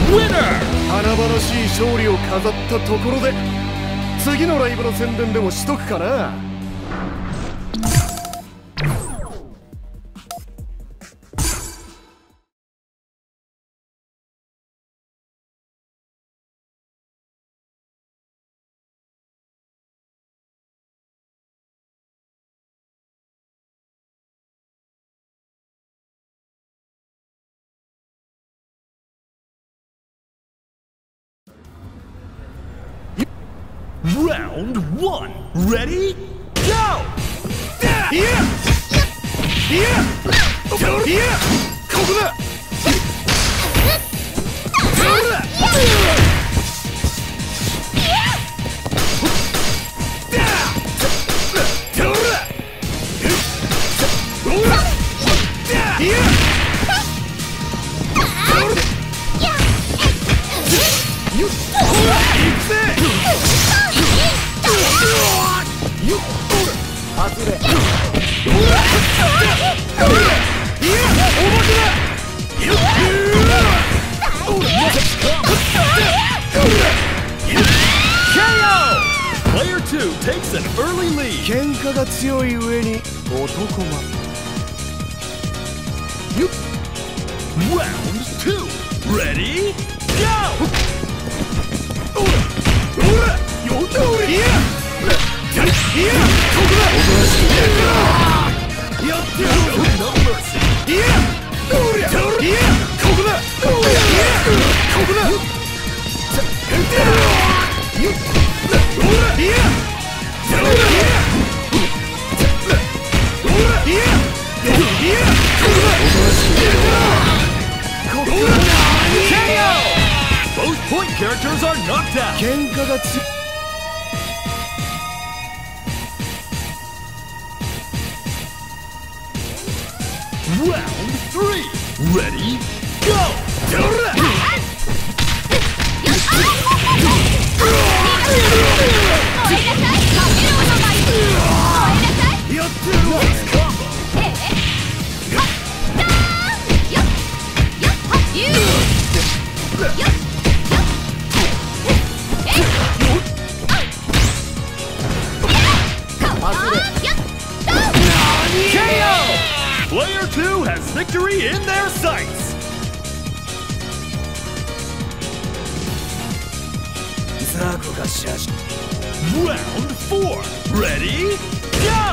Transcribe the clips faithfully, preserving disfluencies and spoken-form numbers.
winner! 華々しい勝利を飾ったところで次のライブの宣伝でもしとくかな。 Round one. Ready? Go! Yeah! Yeah! Yeah! ここだ! Player two takes an early lead. 喧嘩が強い上に男間。 Round two. Ready? Go! No mercy. K O! Both point characters are knocked out. 喧嘩が強い。 Round three. Ready? Go! Nice combo. K O! Player two has victory in their sights. Round four. Ready? Go!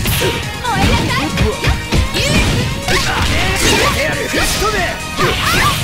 Come here!